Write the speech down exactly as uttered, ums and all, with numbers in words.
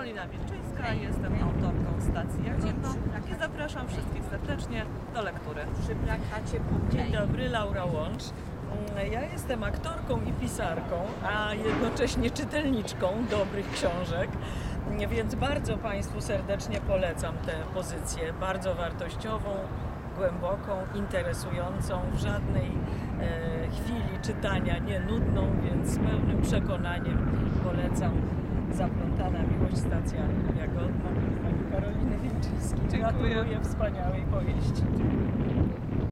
Karolina Wilczyńska, jestem autorką stacji Jagodno i zapraszam wszystkich serdecznie do lektury. Przy plakacie Dzień dobry, Laura Łącz. Ja jestem aktorką i pisarką, a jednocześnie czytelniczką dobrych książek, więc bardzo Państwu serdecznie polecam tę pozycję, bardzo wartościową, głęboką, interesującą, w żadnej e, chwili czytania nie nudną, więc z pełnym przekonaniem polecam Zaplątana miłość, stacja Jagodno pani Karoliny Wilczyńskiej. Gratuluję wspaniałej powieści.